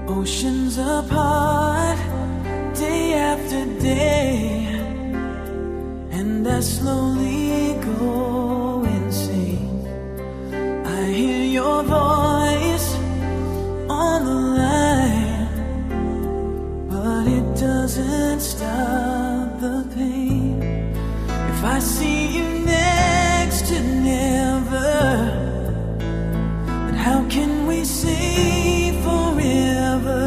Oceans apart, day after day, and I slowly go insane. I hear your voice on the line, but it doesn't stop the pain. If I see you next to never, then how can we say forever?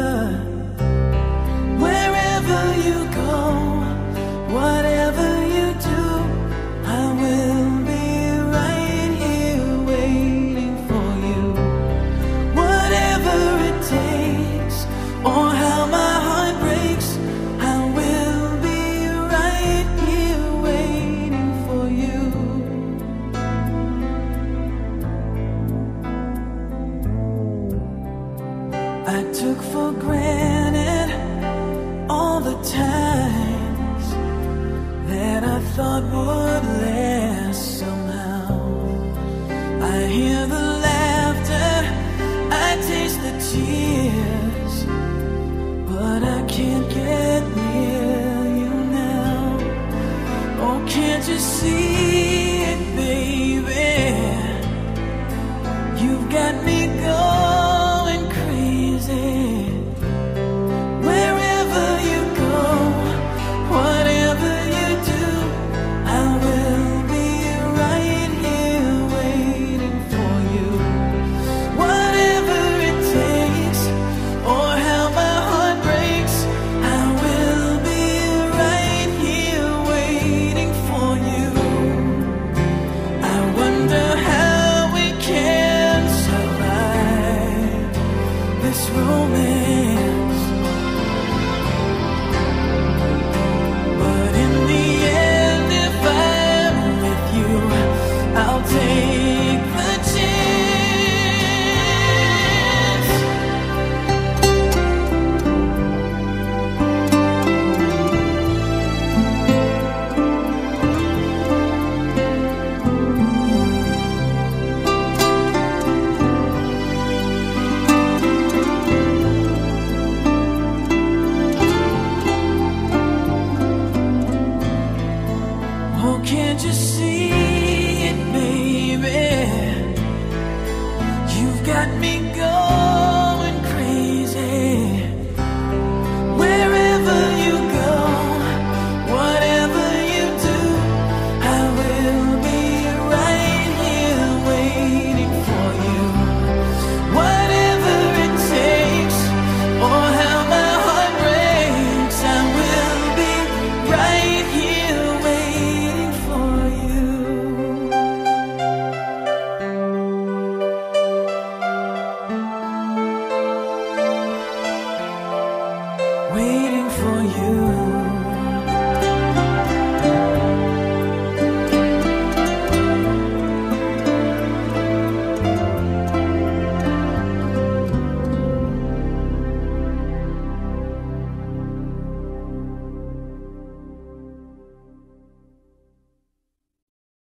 Wherever you go, whatever you do, I will be right here waiting for you. Whatever it takes, or how my heart breaks, I will be right here waiting for you. I took for granted all the times that I thought would last somehow. I hear the laughter, I taste the tears, but I can't get near you now. Oh, can't you see it, baby? You've got me going crazy. Wherever you go, whatever you do, I will be right here waiting for you. Whatever it takes, or how my heart breaks, I will be right here waiting for you. I wonder how we can survive this romance.